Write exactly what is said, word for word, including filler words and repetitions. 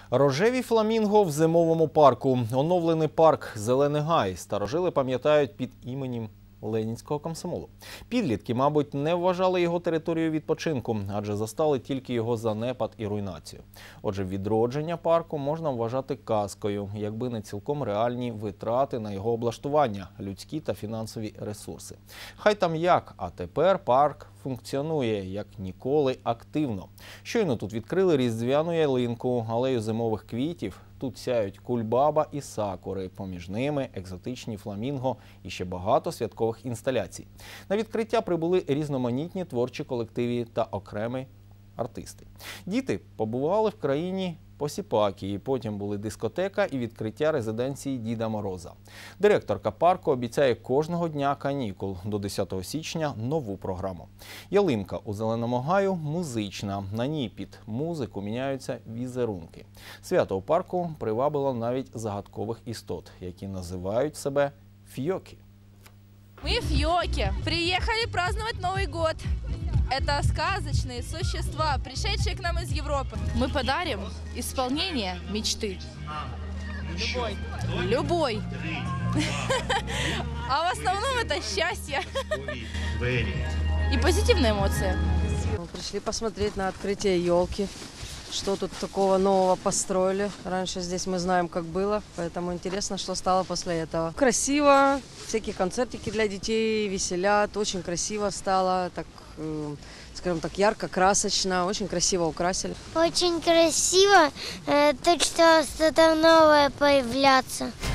Рожеві фламінго в зимовому парку. Оновлений парк «Зелений гай» старожили пам'ятають під іменем Ленінського комсомолу. Підлітки, мабуть, не вважали його територією відпочинку, адже застали тільки його занепад і руйнацію. Отже, відродження парку можна вважати казкою, якби не цілком реальні витрати на його облаштування, людські та фінансові ресурси. Хай там як, а тепер парк функціонує як ніколи активно. Щойно тут відкрили різдвяну ялинку, алею зимових квітів. Тут сяють кульбаба і сакури, поміж ними екзотичні фламінго і ще багато святкових інсталяцій. На відкриття прибули різноманітні творчі колективи та окремі артисти. Діти побували в країні посіпаки, потім були дискотека і відкриття резиденції Діда Мороза. Директорка парку обіцяє кожного дня канікул до десятого січня нову програму. Ялинка у Зеленому гаю музична. На ній під музику міняються візерунки. Свято у парку привабило навіть загадкових істот, які називають себе фьоки. Мы фьоки. Приехали праздновать Новый год. Это сказочные существа, пришедшие к нам из Европы. Мы подарим исполнение мечты. Любой. Любой. А в основном это счастье. И позитивные эмоции. Мы пришли посмотреть на открытие елки. Что тут такого нового построили. Раньше здесь мы знаем, как было, поэтому интересно, что стало после этого. Красиво, всякие концертики для детей веселят, очень красиво стало, так, э, скажем так, ярко, красочно, очень красиво украсили. Очень красиво, э, то, что что-то новое появляться.